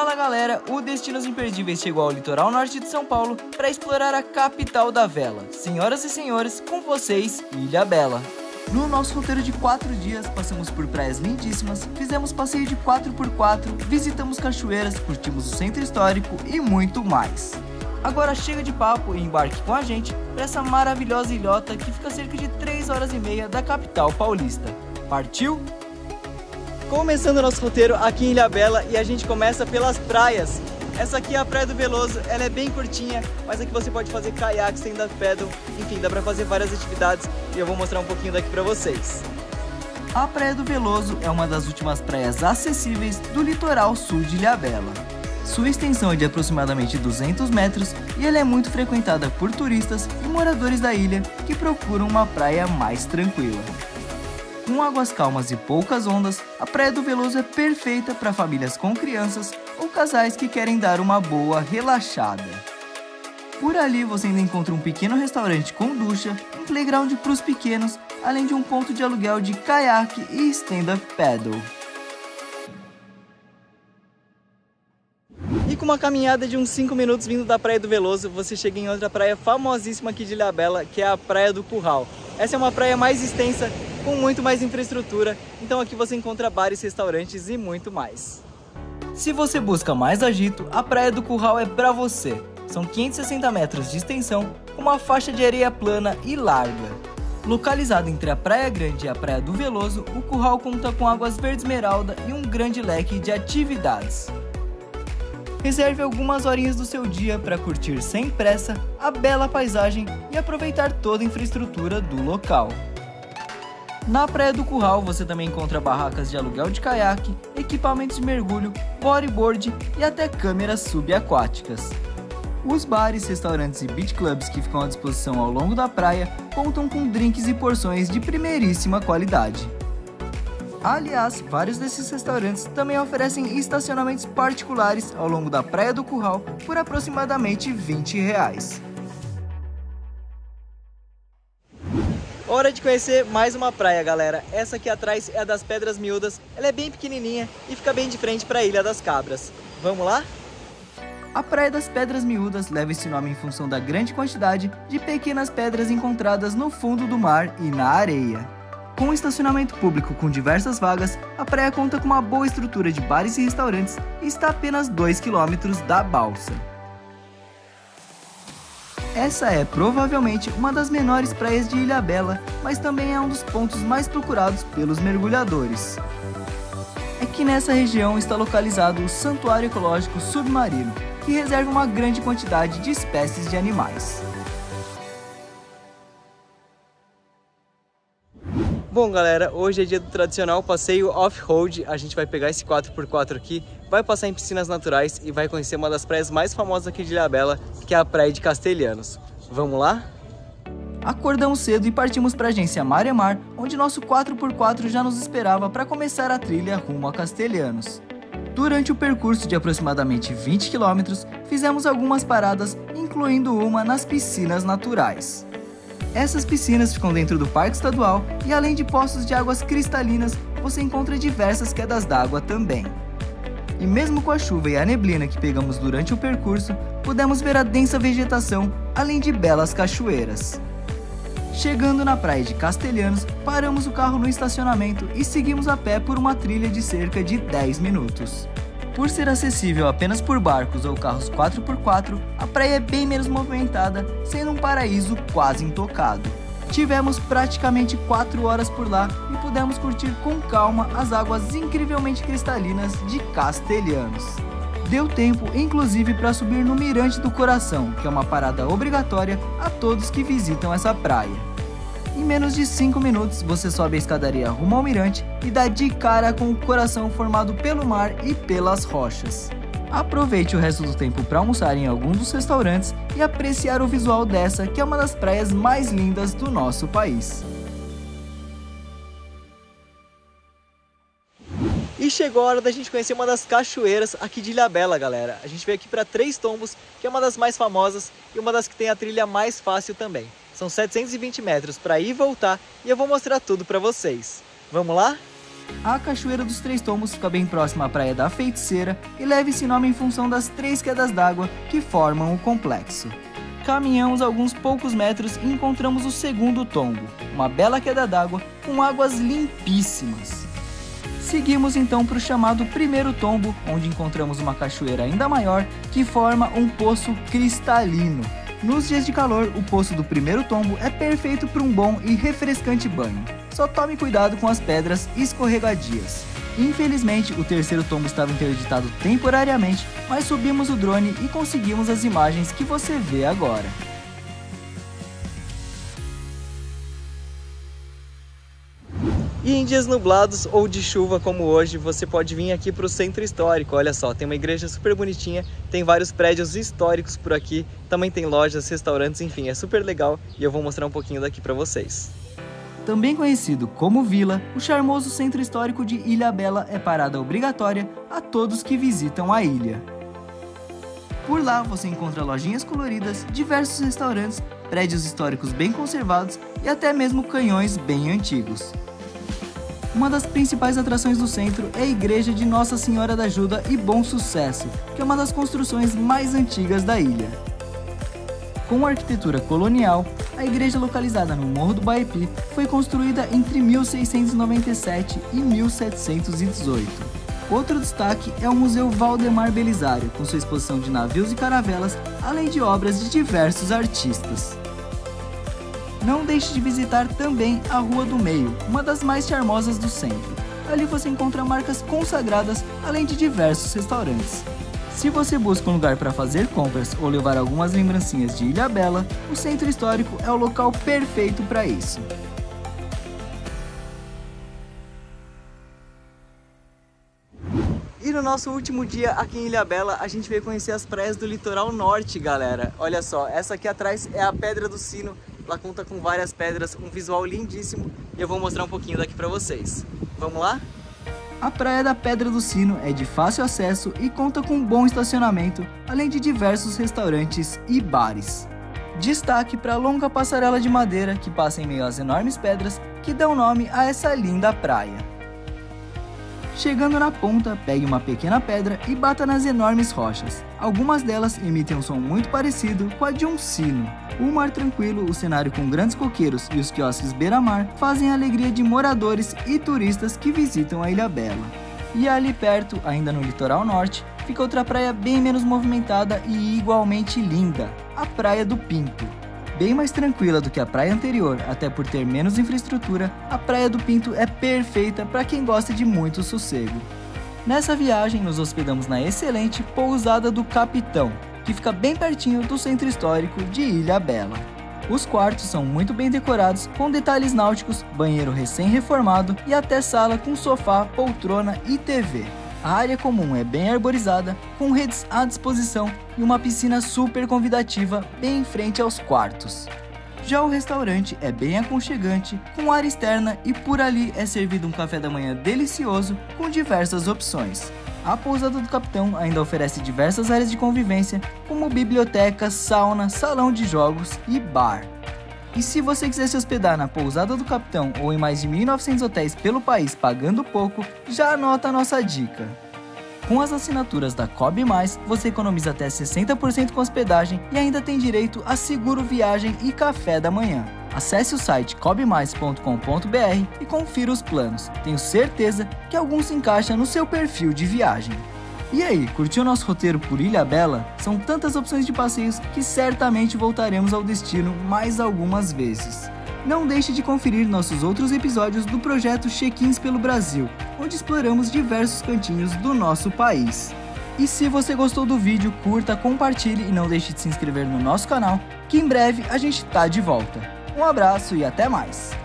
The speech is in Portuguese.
Fala galera, o Destinos Imperdíveis chegou ao litoral norte de São Paulo para explorar a capital da vela. Senhoras e senhores, com vocês, Ilhabela. No nosso roteiro de 4 dias, passamos por praias lindíssimas, fizemos passeio de 4x4, visitamos cachoeiras, curtimos o centro histórico e muito mais. Agora chega de papo e embarque com a gente para essa maravilhosa ilhota que fica a cerca de 3 horas e meia da capital paulista. Partiu? Começando nosso roteiro aqui em Ilhabela e a gente começa pelas praias. Essa aqui é a Praia do Veloso, ela é bem curtinha, mas aqui você pode fazer caiaque, stand-up paddle, enfim, dá pra fazer várias atividades e eu vou mostrar um pouquinho daqui pra vocês. A Praia do Veloso é uma das últimas praias acessíveis do litoral sul de Ilhabela. Sua extensão é de aproximadamente 200 metros e ela é muito frequentada por turistas e moradores da ilha que procuram uma praia mais tranquila. Com águas calmas e poucas ondas, a Praia do Veloso é perfeita para famílias com crianças ou casais que querem dar uma boa relaxada. Por ali você ainda encontra um pequeno restaurante com ducha, um playground para os pequenos, além de um ponto de aluguel de caiaque e stand-up paddle. E com uma caminhada de uns 5 minutos vindo da Praia do Veloso, você chega em outra praia famosíssima aqui de Ilhabela, que é a Praia do Curral. Essa é uma praia mais extensa, com muito mais infraestrutura, então aqui você encontra bares, restaurantes e muito mais. Se você busca mais agito, a Praia do Curral é pra você. São 560 metros de extensão, com uma faixa de areia plana e larga. Localizado entre a Praia Grande e a Praia do Veloso, o Curral conta com águas verde esmeralda e um grande leque de atividades. Reserve algumas horinhas do seu dia para curtir sem pressa a bela paisagem e aproveitar toda a infraestrutura do local. Na Praia do Curral você também encontra barracas de aluguel de caiaque, equipamentos de mergulho, bodyboard e até câmeras subaquáticas. Os bares, restaurantes e beach clubs que ficam à disposição ao longo da praia contam com drinks e porções de primeiríssima qualidade. Aliás, vários desses restaurantes também oferecem estacionamentos particulares ao longo da Praia do Curral por aproximadamente R$20. Hora de conhecer mais uma praia, galera. Essa aqui atrás é a das Pedras Miúdas, ela é bem pequenininha e fica bem de frente para a Ilha das Cabras. Vamos lá? A Praia das Pedras Miúdas leva esse nome em função da grande quantidade de pequenas pedras encontradas no fundo do mar e na areia. Com um estacionamento público com diversas vagas, a praia conta com uma boa estrutura de bares e restaurantes e está a apenas 2 km da balsa. Essa é provavelmente uma das menores praias de Ilhabela, mas também é um dos pontos mais procurados pelos mergulhadores. É que nessa região está localizado o Santuário Ecológico Submarino, que reserva uma grande quantidade de espécies de animais. Bom galera, hoje é dia do tradicional passeio off-road, a gente vai pegar esse 4x4 aqui, vai passar em piscinas naturais e vai conhecer uma das praias mais famosas aqui de Ilhabela, que é a Praia de Castelhanos. Vamos lá? Acordamos cedo e partimos para a agência Maremar, onde nosso 4x4 já nos esperava para começar a trilha rumo a Castelhanos. Durante o percurso de aproximadamente 20 km, fizemos algumas paradas, incluindo uma nas piscinas naturais. Essas piscinas ficam dentro do Parque Estadual e além de poços de águas cristalinas, você encontra diversas quedas d'água também. E mesmo com a chuva e a neblina que pegamos durante o percurso, pudemos ver a densa vegetação, além de belas cachoeiras. Chegando na praia de Castelhanos, paramos o carro no estacionamento e seguimos a pé por uma trilha de cerca de 10 minutos. Por ser acessível apenas por barcos ou carros 4x4, a praia é bem menos movimentada, sendo um paraíso quase intocado. Tivemos praticamente 4 horas por lá e pudemos curtir com calma as águas incrivelmente cristalinas de Castelhanos. Deu tempo, inclusive, para subir no Mirante do Coração, que é uma parada obrigatória a todos que visitam essa praia. Em menos de 5 minutos, você sobe a escadaria rumo ao mirante e dá de cara com o coração formado pelo mar e pelas rochas. Aproveite o resto do tempo para almoçar em algum dos restaurantes e apreciar o visual dessa, que é uma das praias mais lindas do nosso país. E chegou a hora da gente conhecer uma das cachoeiras aqui de Ilhabela, galera. A gente veio aqui para Três Tombos, que é uma das mais famosas e uma das que tem a trilha mais fácil também. São 720 metros para ir e voltar e eu vou mostrar tudo para vocês. Vamos lá? A Cachoeira dos Três Tombos fica bem próxima à Praia da Feiticeira e leva esse nome em função das 3 quedas d'água que formam o complexo. Caminhamos alguns poucos metros e encontramos o segundo tombo, uma bela queda d'água com águas limpíssimas. Seguimos então para o chamado primeiro tombo, onde encontramos uma cachoeira ainda maior que forma um poço cristalino. Nos dias de calor, o poço do primeiro tombo é perfeito para um bom e refrescante banho. Só tome cuidado com as pedras escorregadias. Infelizmente, o terceiro tombo estava interditado temporariamente, mas subimos o drone e conseguimos as imagens que você vê agora. E em dias nublados ou de chuva como hoje, você pode vir aqui para o centro histórico. Olha só, tem uma igreja super bonitinha, tem vários prédios históricos por aqui, também tem lojas, restaurantes, enfim, é super legal e eu vou mostrar um pouquinho daqui para vocês. Também conhecido como Vila, o charmoso centro histórico de Ilhabela é parada obrigatória a todos que visitam a ilha. Por lá você encontra lojinhas coloridas, diversos restaurantes, prédios históricos bem conservados e até mesmo canhões bem antigos. Uma das principais atrações do centro é a Igreja de Nossa Senhora da Ajuda e Bom Sucesso, que é uma das construções mais antigas da ilha. Com arquitetura colonial, a igreja localizada no Morro do Baipi foi construída entre 1697 e 1718. Outro destaque é o Museu Valdemar Belisário, com sua exposição de navios e caravelas, além de obras de diversos artistas. Não deixe de visitar também a Rua do Meio, uma das mais charmosas do centro. Ali você encontra marcas consagradas, além de diversos restaurantes. Se você busca um lugar para fazer compras ou levar algumas lembrancinhas de Ilhabela, o centro histórico é o local perfeito para isso. E no nosso último dia aqui em Ilhabela, a gente veio conhecer as praias do litoral norte, galera. Olha só, essa aqui atrás é a Pedra do Sino. Ela conta com várias pedras, um visual lindíssimo e eu vou mostrar um pouquinho daqui para vocês. Vamos lá? A Praia da Pedra do Sino é de fácil acesso e conta com um bom estacionamento, além de diversos restaurantes e bares. Destaque para a longa passarela de madeira que passa em meio às enormes pedras que dão nome a essa linda praia. Chegando na ponta, pegue uma pequena pedra e bata nas enormes rochas. Algumas delas emitem um som muito parecido com a de um sino. O mar tranquilo, o cenário com grandes coqueiros e os quiosques beira-mar fazem a alegria de moradores e turistas que visitam a Ilhabela. E ali perto, ainda no litoral norte, fica outra praia bem menos movimentada e igualmente linda, a Praia do Pinto. Bem mais tranquila do que a praia anterior, até por ter menos infraestrutura, a Praia do Pinto é perfeita para quem gosta de muito sossego. Nessa viagem, nos hospedamos na excelente Pousada do Capitão, que fica bem pertinho do centro histórico de Ilhabela. Os quartos são muito bem decorados, com detalhes náuticos, banheiro recém-reformado e até sala com sofá, poltrona e TV. A área comum é bem arborizada, com redes à disposição e uma piscina super convidativa bem em frente aos quartos. Já o restaurante é bem aconchegante, com área externa e por ali é servido um café da manhã delicioso com diversas opções. A Pousada do Capitão ainda oferece diversas áreas de convivência, como biblioteca, sauna, salão de jogos e bar. E se você quiser se hospedar na Pousada do Capitão ou em mais de 1.900 hotéis pelo país pagando pouco, já anota a nossa dica. Com as assinaturas da Cobb+, você economiza até 60% com hospedagem e ainda tem direito a seguro viagem e café da manhã. Acesse o site cobbmais.com.br e confira os planos. Tenho certeza que algum se encaixa no seu perfil de viagem. E aí, curtiu nosso roteiro por Ilhabela? São tantas opções de passeios que certamente voltaremos ao destino mais algumas vezes. Não deixe de conferir nossos outros episódios do projeto Check-ins pelo Brasil, onde exploramos diversos cantinhos do nosso país. E se você gostou do vídeo, curta, compartilhe e não deixe de se inscrever no nosso canal, que em breve a gente tá de volta. Um abraço e até mais!